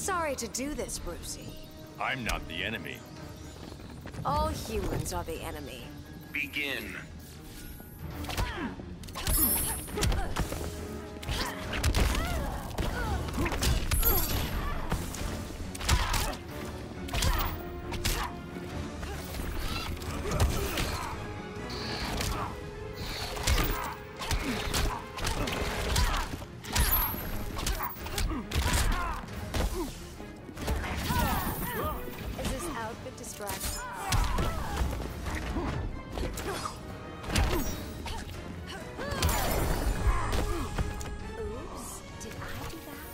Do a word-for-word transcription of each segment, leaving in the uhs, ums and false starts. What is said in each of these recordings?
Sorry to do this, Brucey. I'm not the enemy. All humans are the enemy. Begin. Is this outfit distracting? Oops, did I do that?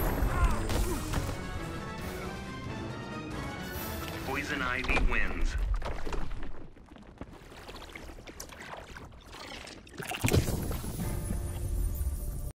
Poison Ivy wins.